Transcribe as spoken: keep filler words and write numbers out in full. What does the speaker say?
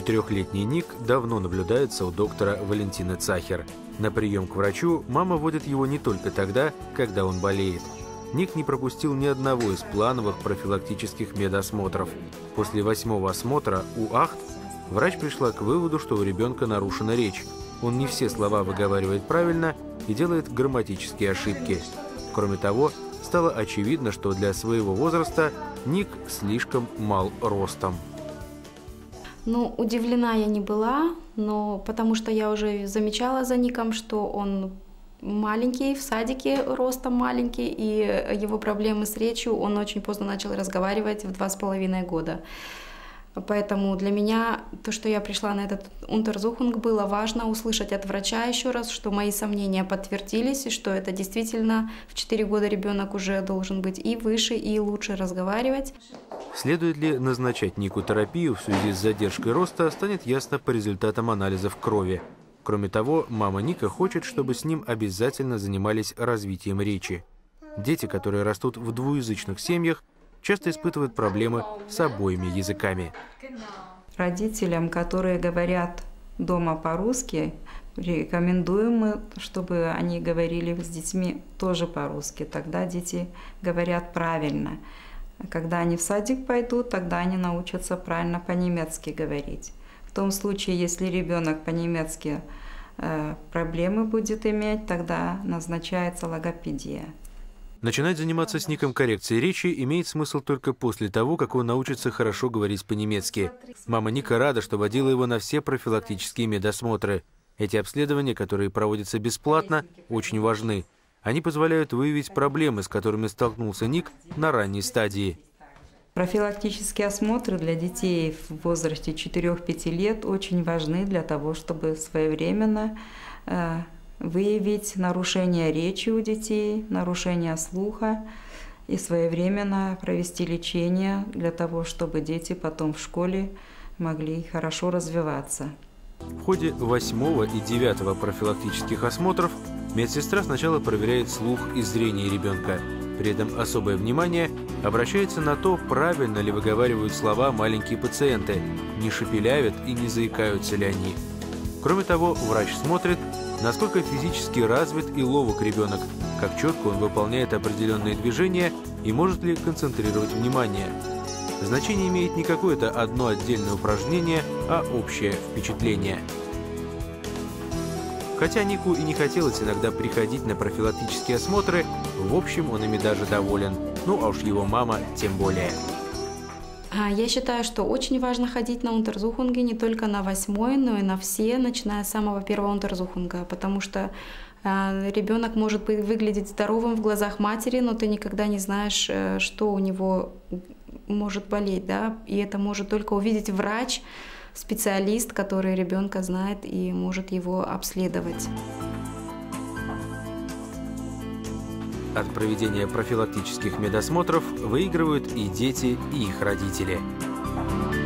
Четырехлетний Ник давно наблюдается у доктора Валентины Цахер. На прием к врачу мама водит его не только тогда, когда он болеет. Ник не пропустил ни одного из плановых профилактических медосмотров. После восьмого осмотра у АХТ врач пришла к выводу, что у ребенка нарушена речь. Он не все слова выговаривает правильно и делает грамматические ошибки. Кроме того, стало очевидно, что для своего возраста Ник слишком мал ростом. Ну, удивлена я не была, но потому что я уже замечала за Ником, что он маленький, в садике ростом маленький, и его проблемы с речью, он очень поздно начал разговаривать в два с половиной года. Поэтому для меня то, что я пришла на этот унтерзухунг, было важно услышать от врача еще раз, что мои сомнения подтвердились, и что это действительно в четыре года ребенок уже должен быть и выше, и лучше разговаривать. Следует ли назначать Нику терапию в связи с задержкой роста, станет ясно по результатам анализов крови. Кроме того, мама Ника хочет, чтобы с ним обязательно занимались развитием речи. Дети, которые растут в двуязычных семьях, часто испытывают проблемы с обоими языками. Родителям, которые говорят дома по-русски, рекомендуем мы, чтобы они говорили с детьми тоже по-русски. Тогда дети говорят правильно. Когда они в садик пойдут, тогда они научатся правильно по-немецки говорить. В том случае, если ребенок по-немецки э, проблемы будет иметь, тогда назначается логопедия. Начинать заниматься с Ником коррекцией речи имеет смысл только после того, как он научится хорошо говорить по-немецки. Мама Ника рада, что водила его на все профилактические медосмотры. Эти обследования, которые проводятся бесплатно, очень важны. Они позволяют выявить проблемы, с которыми столкнулся Ник на ранней стадии. Профилактические осмотры для детей в возрасте четырёх-пяти лет очень важны для того, чтобы своевременно э, выявить нарушение речи у детей, нарушение слуха и своевременно провести лечение для того, чтобы дети потом в школе могли хорошо развиваться. В ходе восьмого и девятого профилактических осмотров медсестра сначала проверяет слух и зрение ребенка. При этом особое внимание обращается на то, правильно ли выговаривают слова маленькие пациенты, не шепелявят и не заикаются ли они. Кроме того, врач смотрит, насколько физически развит и ловок ребенок, как четко он выполняет определенные движения и может ли концентрировать внимание. Значение имеет не какое-то одно отдельное упражнение, а общее впечатление. Хотя Нику и не хотелось иногда приходить на профилактические осмотры, в общем, он ими даже доволен. Ну а уж его мама тем более. Я считаю, что очень важно ходить на унтерзухунги не только на восьмой, но и на все, начиная с самого первого унтерзухунга, потому что ребенок может выглядеть здоровым в глазах матери, но ты никогда не знаешь, что у него может болеть, да? И это может только увидеть врач, специалист, который ребенка знает и может его обследовать. От проведения профилактических медосмотров выигрывают и дети, и их родители.